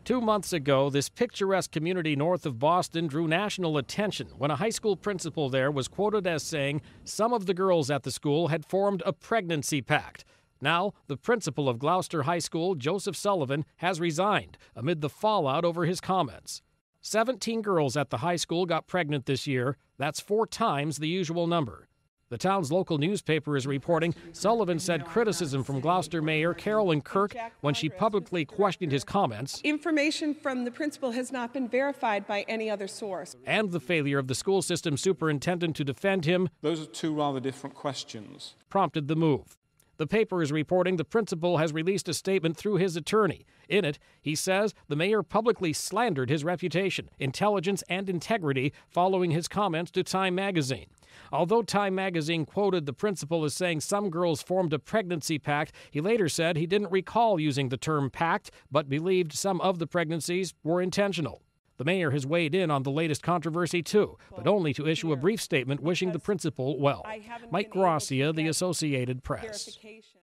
2 months ago, this picturesque community north of Boston drew national attention when a high school principal there was quoted as saying some of the girls at the school had formed a pregnancy pact. Now, the principal of Gloucester High School, Joseph Sullivan, has resigned amid the fallout over his comments. 17 girls at the high school got pregnant this year. That's 4 times the usual number. The town's local newspaper is reporting Sullivan said criticism from Gloucester Mayor Carolyn Kirk when she publicly questioned his comments. Information from the principal has not been verified by any other source. And the failure of the school system superintendent to defend him. Those are 2 rather different questions. Prompted the move. The paper is reporting the principal has released a statement through his attorney. In it, he says the mayor publicly slandered his reputation, intelligence, and integrity following his comments to Time magazine. Although Time magazine quoted the principal as saying some girls formed a pregnancy pact, he later said he didn't recall using the term pact, but believed some of the pregnancies were intentional. The mayor has weighed in on the latest controversy, too, but only to issue a brief statement wishing the principal well. Mike Gracia, The Associated Press.